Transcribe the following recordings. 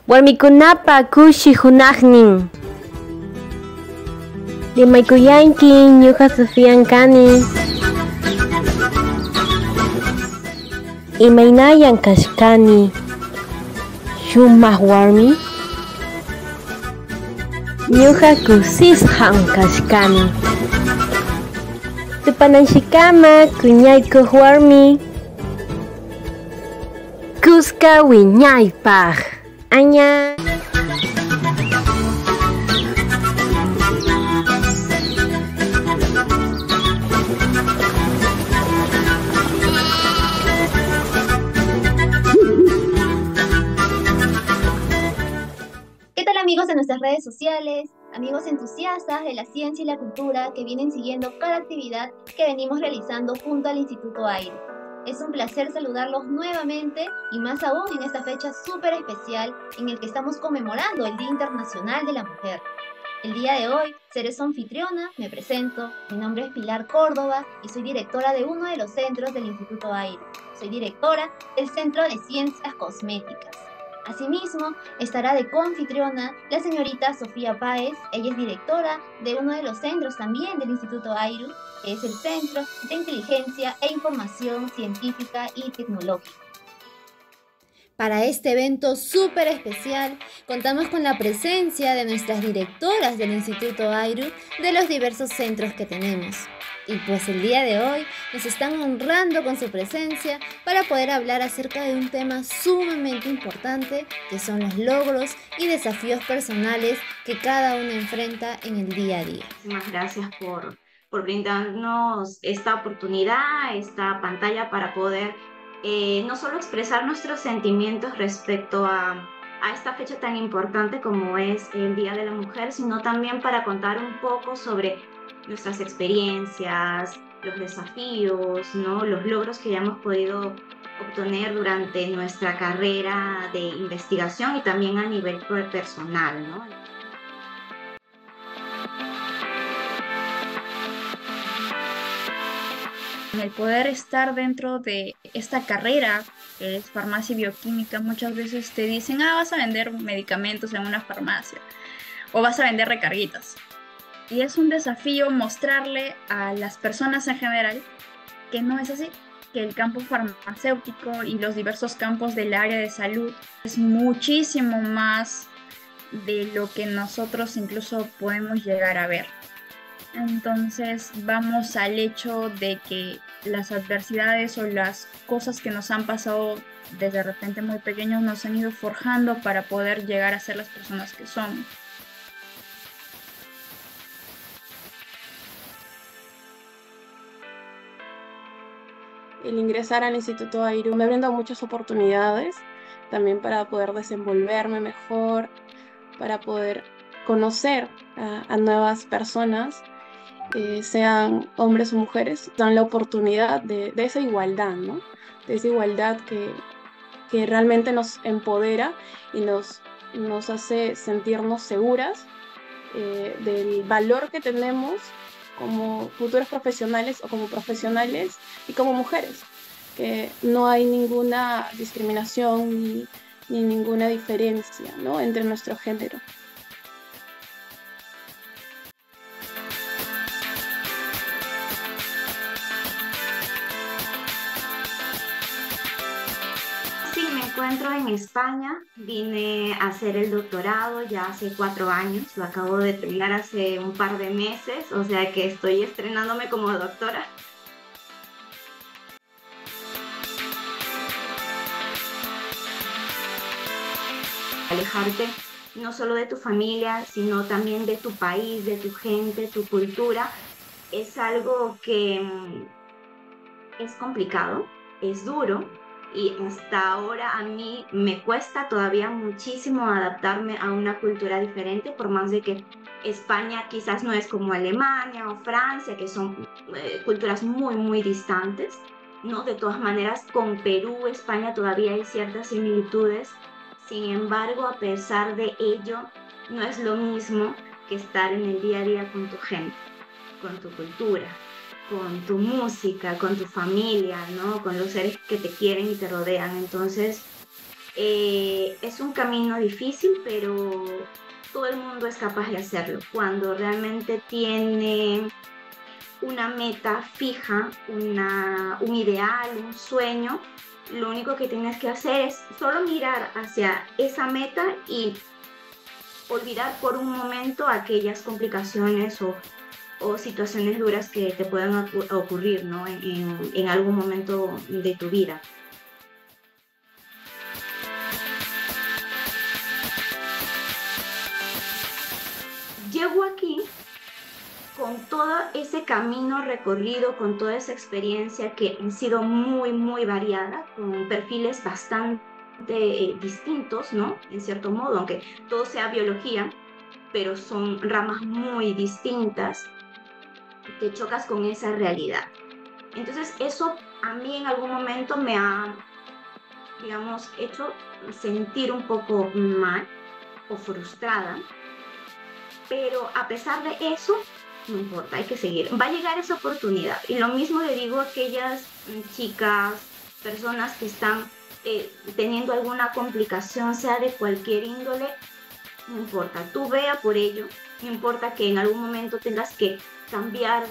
Warmikunapa kushi hunaqnin. Limaykuyanki ñuqa Sofian kani. Imaynayan kashkani shumaq warmi. Ñuqa kusisqan kashkani. Tupananshikama kuñaykuq warmi. Kuska wiñaypaq. Aña. ¿Qué tal, amigos de nuestras redes sociales? Amigos entusiastas de la ciencia y la cultura que vienen siguiendo cada actividad que venimos realizando junto al Instituto AIRU. Es un placer saludarlos nuevamente y más aún en esta fecha súper especial en el que estamos conmemorando el Día Internacional de la Mujer. El día de hoy seré su anfitriona, me presento, mi nombre es Pilar Córdoba y soy directora de uno de los centros del Instituto AIRU. Soy directora del Centro de Ciencias Cosméticas. Asimismo, estará de coanfitriona la señorita Sofía Páez. Ella es directora de uno de los centros también del Instituto AIRU, que es el Centro de Inteligencia e Información Científica y Tecnológica. Para este evento súper especial, contamos con la presencia de nuestras directoras del Instituto AIRU de los diversos centros que tenemos. Y pues el día de hoy nos están honrando con su presencia para poder hablar acerca de un tema sumamente importante que son los logros y desafíos personales que cada uno enfrenta en el día a día. Muchísimas gracias por brindarnos esta oportunidad, esta pantalla para poder no solo expresar nuestros sentimientos respecto a esta fecha tan importante como es el Día de la Mujer, sino también para contar un poco sobre nuestras experiencias, los desafíos, ¿no? Los logros que ya hemos podido obtener durante nuestra carrera de investigación y también a nivel personal, ¿no? El poder estar dentro de esta carrera, que es farmacia y bioquímica, muchas veces te dicen, vas a vender medicamentos en una farmacia o vas a vender recarguitas. Y es un desafío mostrarle a las personas en general que no es así, que el campo farmacéutico y los diversos campos del área de salud es muchísimo más de lo que nosotros incluso podemos llegar a ver. Entonces vamos al hecho de que las adversidades o las cosas que nos han pasado desde repente muy pequeños nos han ido forjando para poder llegar a ser las personas que somos. El ingresar al Instituto AIRU me ha brindado muchas oportunidades también para poder desenvolverme mejor, para poder conocer a nuevas personas, sean hombres o mujeres, dan la oportunidad de esa igualdad, ¿no? De esa igualdad que realmente nos empodera y nos hace sentirnos seguras del valor que tenemos como futuros profesionales o como profesionales y como mujeres, que no hay ninguna discriminación ni ninguna diferencia, ¿no? Entre nuestro género. Sí, me encuentro en España, vine a hacer el doctorado ya hace 4 años, lo acabo de terminar hace un par de meses, o sea que estoy estrenándome como doctora. Alejarte no solo de tu familia, sino también de tu país, de tu gente, tu cultura, es algo que es complicado, es duro. Y hasta ahora a mí me cuesta todavía muchísimo adaptarme a una cultura diferente, por más de que España quizás no es como Alemania o Francia, que son culturas muy, muy distantes, ¿no? De todas maneras, con Perú, España todavía hay ciertas similitudes. Sin embargo, a pesar de ello, no es lo mismo que estar en el día a día con tu gente, con tu cultura, con tu música, con tu familia, ¿no? Con los seres que te quieren y te rodean. Entonces, Es un camino difícil, pero todo el mundo es capaz de hacerlo. Cuando realmente tiene una meta fija, un ideal, un sueño, lo único que tienes que hacer es solo mirar hacia esa meta y olvidar por un momento aquellas complicaciones o situaciones duras que te puedan ocurrir, ¿no? En algún momento de tu vida. Llego aquí con todo ese camino recorrido, con toda esa experiencia que ha sido muy, muy variada, con perfiles bastante distintos, ¿no? En cierto modo, aunque todo sea biología, pero son ramas muy distintas, te chocas con esa realidad. Entonces eso a mí en algún momento me ha, digamos, hecho sentir un poco mal o frustrada, pero a pesar de eso, no importa, hay que seguir. Va a llegar esa oportunidad. Y lo mismo le digo a aquellas chicas, personas que están teniendo alguna complicación, sea de cualquier índole, no importa, tú vea por ello, no importa que en algún momento tengas que cambiar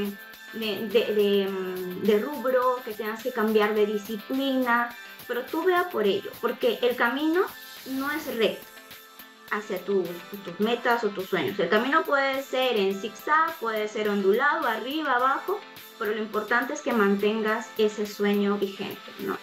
de rubro, que tengas que cambiar de disciplina, pero tú vea por ello, porque el camino no es recto hacia tus metas o tus sueños. El camino puede ser en zigzag, puede ser ondulado, arriba, abajo, pero lo importante es que mantengas ese sueño vigente, ¿no?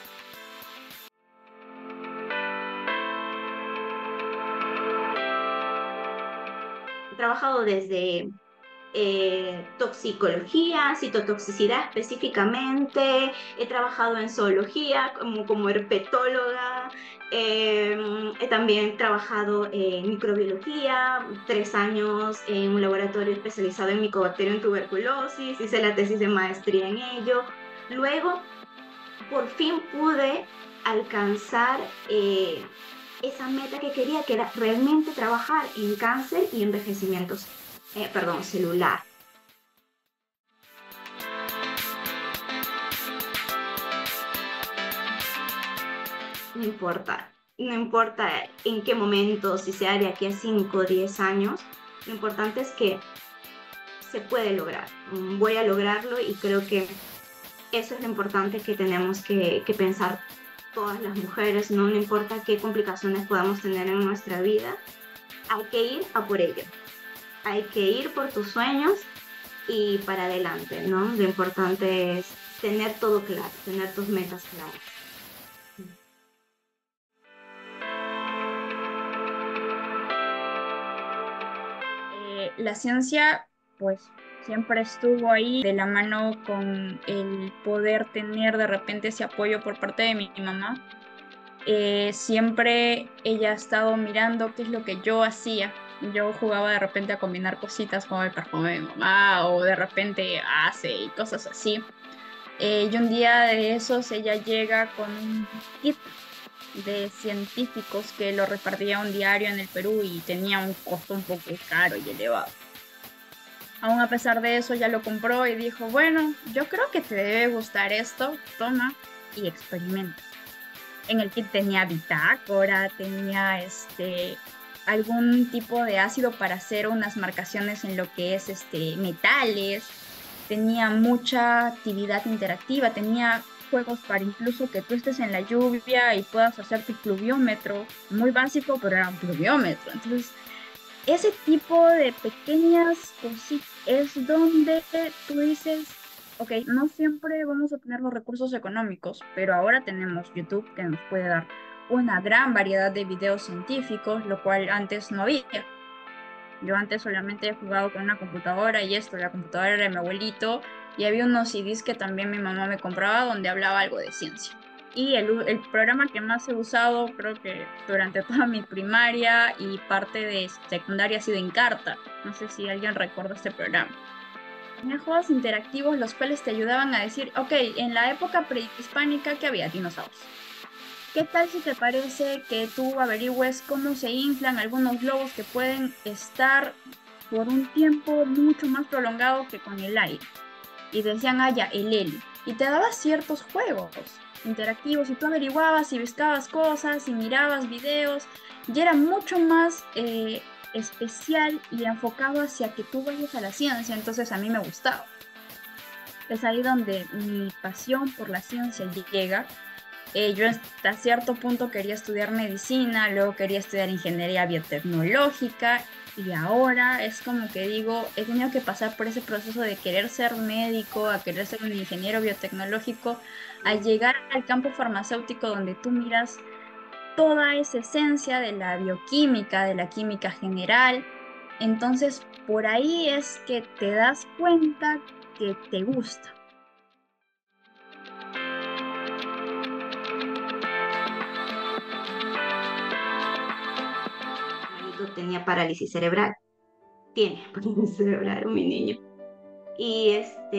He trabajado desde toxicología, citotoxicidad específicamente, he trabajado en zoología como herpetóloga, he también trabajado en microbiología, 3 años en un laboratorio especializado en micobacteria en tuberculosis, hice la tesis de maestría en ello. Luego, por fin pude alcanzar esa meta que quería, que era realmente trabajar en cáncer y envejecimiento celular. No importa en qué momento, si sea de aquí a 5 o 10 años, lo importante es que se puede lograr. Voy a lograrlo y creo que eso es lo importante que tenemos que pensar todas las mujeres, ¿no? No importa qué complicaciones podamos tener en nuestra vida, hay que ir a por ello. Hay que ir por tus sueños y para adelante, ¿no? Lo importante es tener todo claro, tener tus metas claras. La ciencia, pues, siempre estuvo ahí de la mano con el poder tener de repente ese apoyo por parte de mi mamá. Siempre ella ha estado mirando qué es lo que yo hacía. Yo jugaba de repente a combinar cositas como el perfume de mi mamá o de repente hace y cosas así. Y un día de esos ella llega con un kit de científicos que lo repartía un diario en el Perú y tenía un costo un poco caro y elevado. Aún a pesar de eso, ya lo compró y dijo, bueno, yo creo que te debe gustar esto, toma y experimenta. En el kit tenía bitácora, tenía algún tipo de ácido para hacer unas marcaciones en lo que es metales, tenía mucha actividad interactiva, tenía juegos para incluso que tú estés en la lluvia y puedas hacer tu pluviómetro, muy básico, pero era un pluviómetro. Entonces, ese tipo de pequeñas cositas es donde tú dices, ok, no siempre vamos a tener los recursos económicos, pero ahora tenemos YouTube que nos puede dar una gran variedad de videos científicos, lo cual antes no había. Yo antes solamente he jugado con una computadora y la computadora era de mi abuelito y había unos CDs que también mi mamá me compraba donde hablaba algo de ciencia. Y el programa que más he usado, creo que durante toda mi primaria y parte de secundaria ha sido Encarta. No sé si alguien recuerda este programa. Tenía juegos interactivos los cuales te ayudaban a decir, ok, en la época prehispánica que había dinosaurios. ¿Qué tal si te parece que tú averigües cómo se inflan algunos globos que pueden estar por un tiempo mucho más prolongado que con el aire? Y decían, ya, el helio. Y te daba ciertos juegos. interactivos y tú averiguabas y buscabas cosas y mirabas videos y era mucho más especial y enfocado hacia que tú vayas a la ciencia, entonces a mí me gustaba. Es ahí donde mi pasión por la ciencia llega. Yo hasta cierto punto quería estudiar medicina, luego quería estudiar ingeniería biotecnológica y ahora es como que digo, he tenido que pasar por ese proceso de querer ser médico, a querer ser un ingeniero biotecnológico, a llegar al campo farmacéutico donde tú miras toda esa esencia de la bioquímica, de la química general. Entonces, por ahí es que te das cuenta que te gusta. Tenía parálisis cerebral. Tiene parálisis cerebral mi niño. Y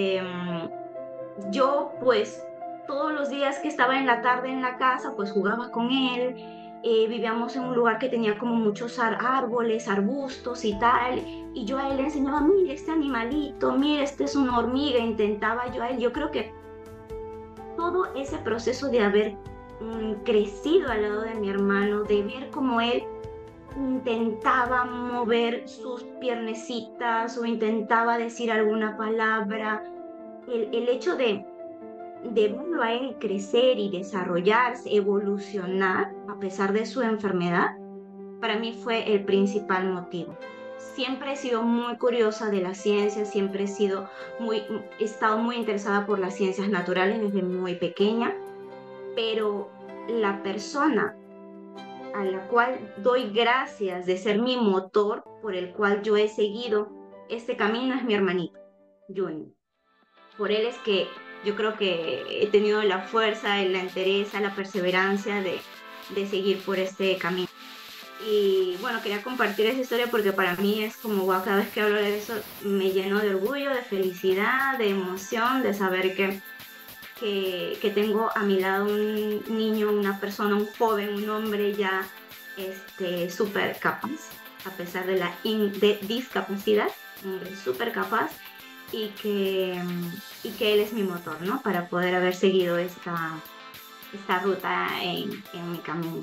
yo pues todos los días que estaba en la tarde en la casa pues jugaba con él. Vivíamos en un lugar que tenía como muchos árboles, arbustos y tal, y yo a él le enseñaba, mire este animalito, mire, este es una hormiga, intentaba yo a él. Yo creo que todo ese proceso de haber crecido al lado de mi hermano, de ver cómo él intentaba mover sus piernecitas o intentaba decir alguna palabra, el hecho de verlo a él crecer y desarrollarse, evolucionar a pesar de su enfermedad, para mí fue el principal motivo. Siempre he sido muy curiosa de la ciencia, siempre he estado muy interesada por las ciencias naturales desde muy pequeña, pero la persona a la cual doy gracias de ser mi motor por el cual yo he seguido este camino es mi hermanito, Junior. Por él es que yo creo que he tenido la fuerza, la entereza, la perseverancia de seguir por este camino. Y bueno, quería compartir esa historia porque para mí es como, wow, cada vez que hablo de eso me lleno de orgullo, de felicidad, de emoción, de saber que tengo a mi lado un niño, una persona, un joven, un hombre ya súper capaz, a pesar de la discapacidad, un hombre súper capaz y que él es mi motor, ¿no? Para poder haber seguido esta ruta en mi camino.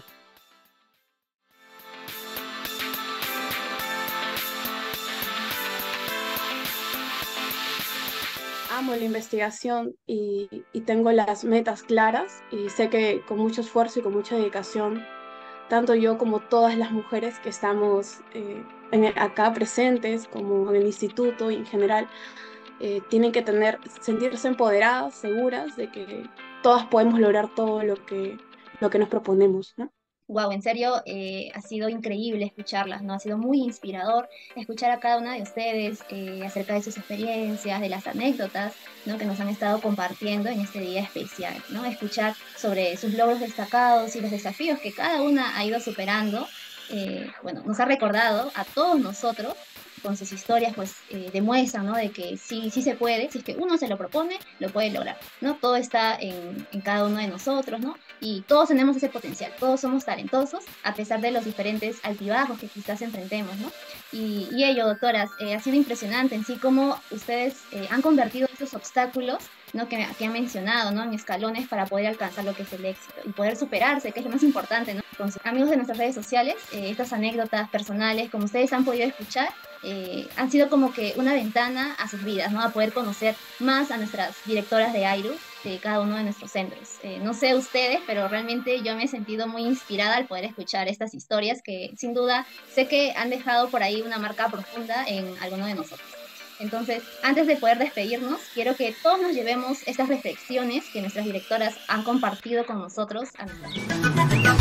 Amo la investigación y tengo las metas claras y sé que con mucho esfuerzo y con mucha dedicación, tanto yo como todas las mujeres que estamos acá presentes, como en el instituto y en general, tienen que sentirse empoderadas, seguras de que todas podemos lograr todo lo que nos proponemos, ¿no? Wow, en serio, ha sido increíble escucharlas, ¿no? Ha sido muy inspirador escuchar a cada una de ustedes acerca de sus experiencias, de las anécdotas, ¿no? Que nos han estado compartiendo en este día especial, ¿no? Escuchar sobre sus logros destacados y los desafíos que cada una ha ido superando, bueno, nos ha recordado a todos nosotros con sus historias, pues demuestran, ¿no? De que sí, sí se puede, si es que uno se lo propone, lo puede lograr, ¿no? Todo está en cada uno de nosotros, ¿no? Y todos tenemos ese potencial, todos somos talentosos, a pesar de los diferentes altibajos que quizás enfrentemos, ¿no? Y ello, doctoras, ha sido impresionante en sí cómo ustedes han convertido esos obstáculos, ¿no? que han mencionado, ¿no? En escalones para poder alcanzar lo que es el éxito y poder superarse, que es lo más importante, ¿no? Entonces, amigos de nuestras redes sociales, estas anécdotas personales, como ustedes han podido escuchar, han sido como que una ventana a sus vidas, ¿no? A poder conocer más a nuestras directoras de AIRU, de cada uno de nuestros centros. No sé ustedes, pero realmente yo me he sentido muy inspirada al poder escuchar estas historias que sin duda sé que han dejado por ahí una marca profunda en alguno de nosotros. Entonces, antes de poder despedirnos, quiero que todos nos llevemos estas reflexiones que nuestras directoras han compartido con nosotros a nuestra vida.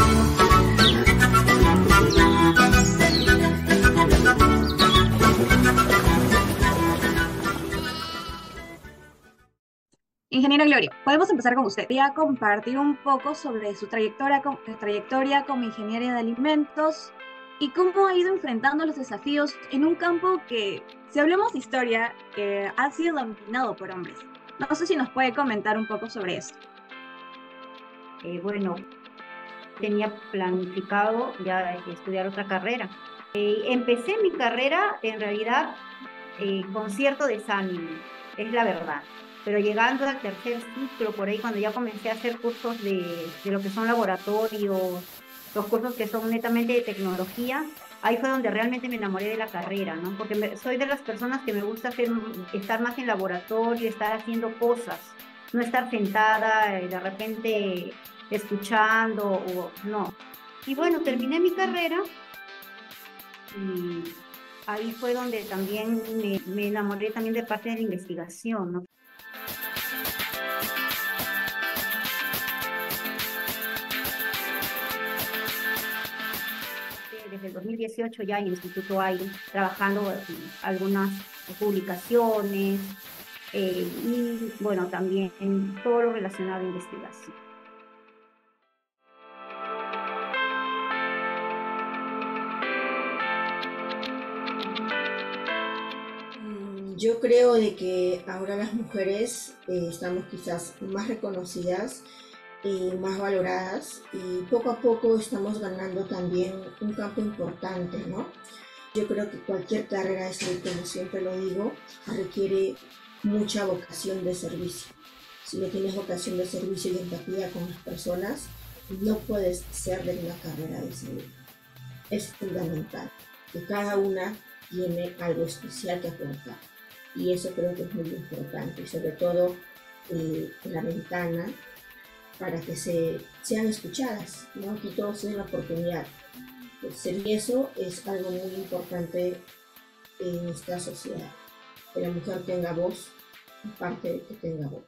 Ingeniera Gloria, podemos empezar con usted. Quería compartir un poco sobre su trayectoria como ingeniera de alimentos y cómo ha ido enfrentando los desafíos en un campo que, si hablamos de historia, ha sido dominado por hombres. No sé si nos puede comentar un poco sobre eso. Bueno, tenía planificado ya estudiar otra carrera. Empecé mi carrera en realidad con cierto desánimo, es la verdad. pero llegando al tercer ciclo, por ahí cuando ya comencé a hacer cursos de lo que son laboratorios, los cursos que son netamente de tecnología, ahí fue donde realmente me enamoré de la carrera, ¿no? Porque soy de las personas que me gusta estar más en laboratorio, estar haciendo cosas, no estar sentada de repente escuchando o no. Y bueno, terminé mi carrera y ahí fue donde también me enamoré también de parte de la investigación, ¿no? Desde el 2018 ya en el Instituto AIRE, trabajando en algunas publicaciones y bueno, también en todo lo relacionado a investigación. Yo creo de que ahora las mujeres estamos quizás más reconocidas, más valoradas y poco a poco estamos ganando también un campo importante, ¿no? Yo creo que cualquier carrera de salud, como siempre lo digo, requiere mucha vocación de servicio. Si no tienes vocación de servicio y empatía con las personas, no puedes ser de una carrera de salud. Es fundamental que cada una tiene algo especial que aportar. Y eso creo que es muy importante, y sobre todo la ventana para que sean escuchadas, ¿no? Aquí todos tienen la oportunidad. Y eso es algo muy importante en esta sociedad, que la mujer tenga voz, aparte de que tenga voz.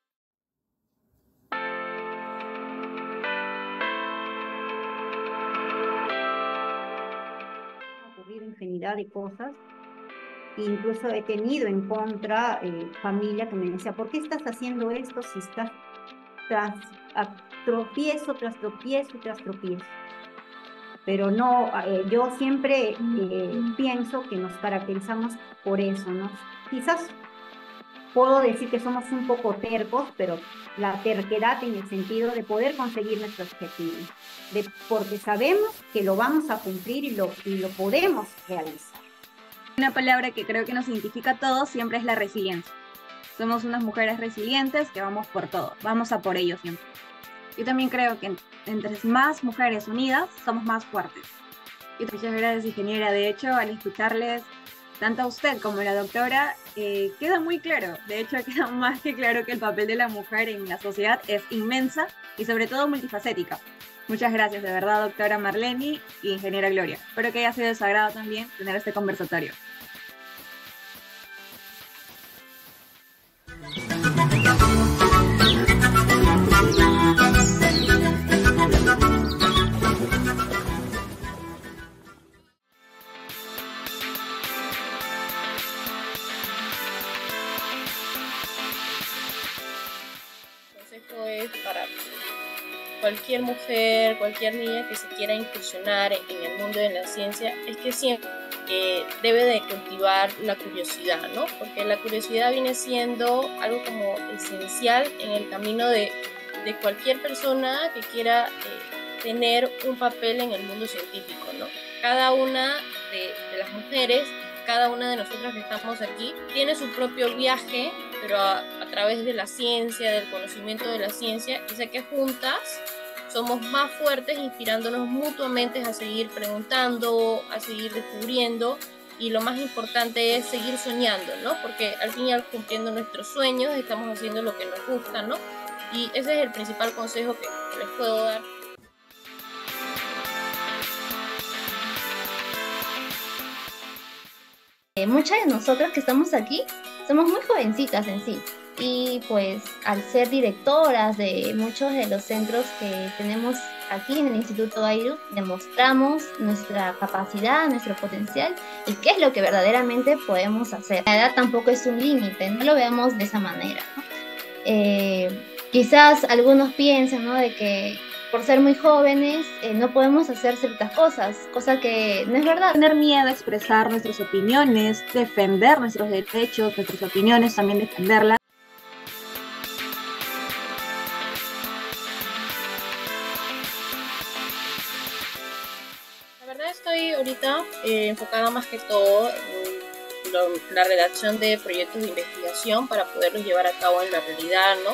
Ha ocurrido infinidad de cosas. Incluso he tenido en contra familia que me decía, ¿por qué estás haciendo esto si estás tras tropiezo, tras tropiezo, tras tropiezo? Pero no, yo siempre pienso que nos caracterizamos por eso, ¿no? Quizás puedo decir que somos un poco tercos, pero la terquedad en el sentido de poder conseguir nuestro objetivo, porque sabemos que lo vamos a cumplir y lo podemos realizar. Una palabra que creo que nos identifica a todos siempre es la resiliencia. Somos unas mujeres resilientes que vamos por todo, vamos a por ello siempre. Yo también creo que entre más mujeres unidas, somos más fuertes. Y muchas gracias, ingeniera. De hecho, al escucharles, tanto a usted como a la doctora, queda muy claro. De hecho, queda más que claro que el papel de la mujer en la sociedad es inmensa y sobre todo multifacética. Muchas gracias, de verdad, doctora Marleni y ingeniera Gloria. Espero que haya sido de su agrado también tener este conversatorio. Es para cualquier mujer, cualquier niña que se quiera incursionar en el mundo de la ciencia, es que siempre debe de cultivar la curiosidad, ¿no? Porque la curiosidad viene siendo algo como esencial en el camino de cualquier persona que quiera tener un papel en el mundo científico, ¿no? Cada una de las mujeres, cada una de nosotras que estamos aquí, tiene su propio viaje, pero a través de la ciencia, del conocimiento de la ciencia, y sé que juntas somos más fuertes, inspirándonos mutuamente a seguir preguntando, a seguir descubriendo, y lo más importante es seguir soñando, ¿no? Porque al fin y al cabo, cumpliendo nuestros sueños, estamos haciendo lo que nos gusta, ¿no? Y ese es el principal consejo que les puedo dar. Muchas de nosotras que estamos aquí somos muy jovencitas en sí, y pues al ser directoras de muchos de los centros que tenemos aquí en el Instituto AIRU, demostramos nuestra capacidad, nuestro potencial y qué es lo que verdaderamente podemos hacer. La edad tampoco es un límite, no lo veamos de esa manera, ¿no? Quizás algunos piensen, ¿no?, de que por ser muy jóvenes no podemos hacer ciertas cosas, cosa que no es verdad. Tener miedo a expresar nuestras opiniones, defender nuestros derechos, nuestras opiniones, también defenderlas. La verdad estoy ahorita enfocada más que todo la redacción de proyectos de investigación para poderlos llevar a cabo en la realidad, ¿no?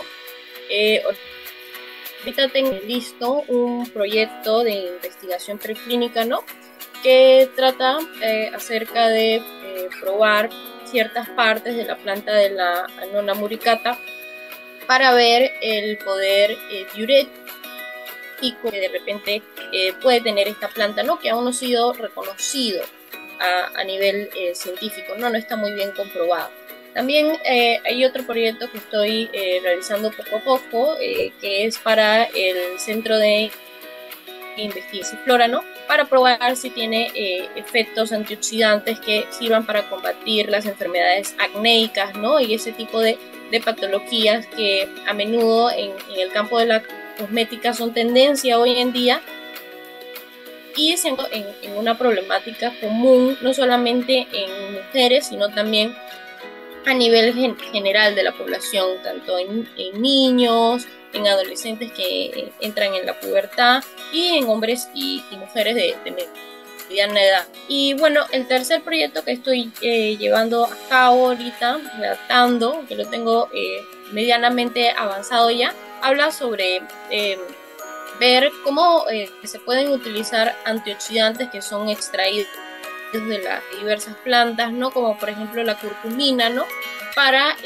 Ahorita tengo listo un proyecto de investigación preclínica, ¿no? Que trata acerca de probar ciertas partes de la planta de la Annona muricata para ver el poder diurético que de repente puede tener esta planta, ¿no? Que aún no ha sido reconocido a nivel científico, ¿no? No está muy bien comprobado. También hay otro proyecto que estoy realizando poco a poco, que es para el Centro de Investigación Flora, ¿no? Para probar si tiene efectos antioxidantes que sirvan para combatir las enfermedades acnéicas, ¿no? Y ese tipo de patologías que a menudo en el campo de la cosmética son tendencia hoy en día y siendo en una problemática común, no solamente en mujeres, sino también a nivel general de la población, tanto en niños, en adolescentes que entran en la pubertad y en hombres y mujeres de mediana edad. Y bueno, el tercer proyecto que estoy llevando a cabo ahorita, redactando, que lo tengo medianamente avanzado ya, habla sobre ver cómo se pueden utilizar antioxidantes que son extraídos de las diversas plantas, ¿no? Como por ejemplo la curcumina, ¿no? Para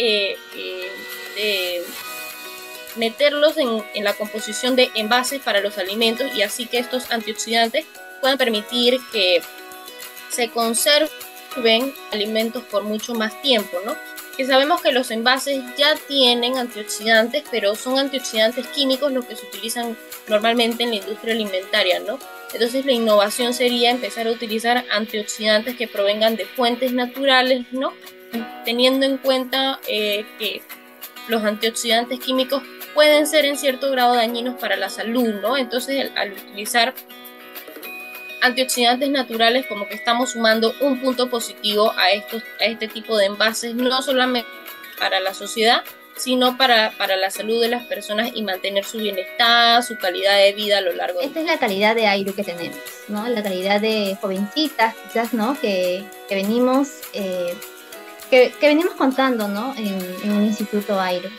meterlos en la composición de envases para los alimentos y así que estos antioxidantes puedan permitir que se conserven alimentos por mucho más tiempo, ¿no? Que sabemos que los envases ya tienen antioxidantes, pero son antioxidantes químicos los que se utilizan normalmente en la industria alimentaria, ¿no? Entonces la innovación sería empezar a utilizar antioxidantes que provengan de fuentes naturales, ¿no? Teniendo en cuenta que los antioxidantes químicos pueden ser en cierto grado dañinos para la salud, ¿no? Entonces al utilizar antioxidantes naturales como que estamos sumando un punto positivo a este tipo de envases, no solamente para la sociedad, sino para la salud de las personas y mantener su bienestar, su calidad de vida a lo largo de... Esta es la calidad de aire que tenemos, ¿no? La calidad de jovencitas, quizás, ¿no? Que venimos contando, ¿no? En un instituto aire.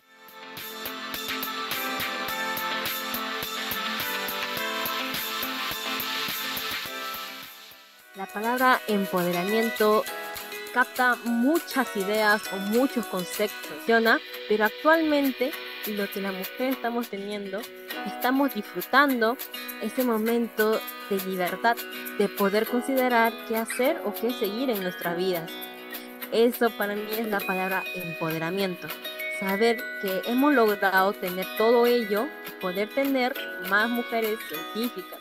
La palabra empoderamiento capta muchas ideas o muchos conceptos, pero actualmente lo que la mujer estamos teniendo, estamos disfrutando ese momento de libertad, de poder considerar qué hacer o qué seguir en nuestras vidas. Eso para mí es la palabra empoderamiento. Saber que hemos logrado tener todo ello y poder tener más mujeres científicas.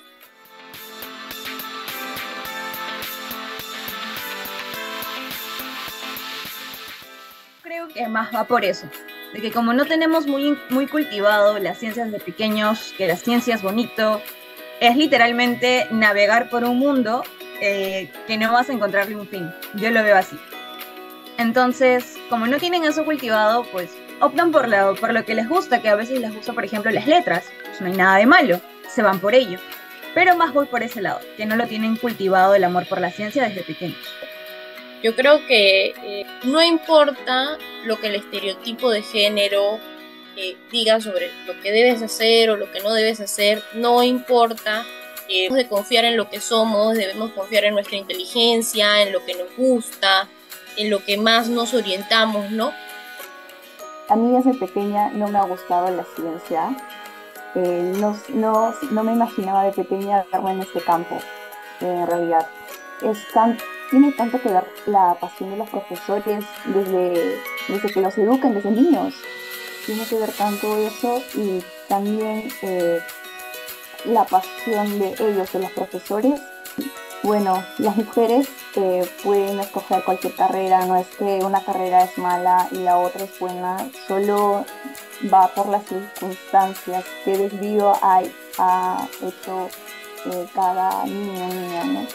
Creo que más va por eso, de que como no tenemos muy cultivado las ciencias de pequeños, que la ciencia es bonito, es literalmente navegar por un mundo que no vas a encontrarle un fin. Yo lo veo así. Entonces, como no tienen eso cultivado, pues optan por lo que les gusta, que a veces les gusta, por ejemplo, las letras. Pues no hay nada de malo, se van por ello. Pero más voy por ese lado, que no lo tienen cultivado el amor por la ciencia desde pequeños. Yo creo que no importa lo que el estereotipo de género diga sobre lo que debes hacer o lo que no debes hacer, no importa. Debemos de confiar en lo que somos, debemos confiar en nuestra inteligencia, en lo que nos gusta, en lo que más nos orientamos, ¿no? A mí desde pequeña no me ha gustado la ciencia. No me imaginaba de pequeña verme en este campo, en realidad. Tiene tanto que ver la pasión de los profesores desde que los educan desde niños. Tiene que ver tanto eso y también la pasión de ellos, de los profesores. Bueno, las mujeres pueden escoger cualquier carrera, no es que una carrera es mala y la otra es buena, solo va por las circunstancias, qué desvío ha hecho cada niño o niña, ¿no?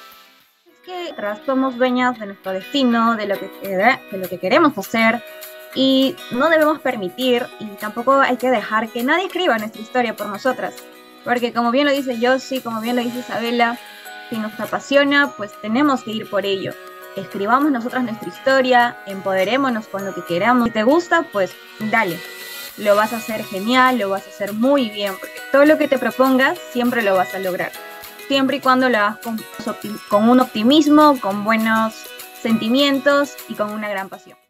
Que somos dueñas de nuestro destino, de lo que queremos hacer Y no debemos permitir y tampoco hay que dejar que nadie escriba nuestra historia por nosotras. Porque como bien lo dice Josie, como bien lo dice Isabela, si nos apasiona, pues tenemos que ir por ello. Escribamos nosotras nuestra historia, empoderémonos con lo que queramos. Si te gusta, pues dale. Lo vas a hacer genial, lo vas a hacer muy bien, porque todo lo que te propongas siempre lo vas a lograr. Siempre y cuando lo hagas con un optimismo, con buenos sentimientos y con una gran pasión.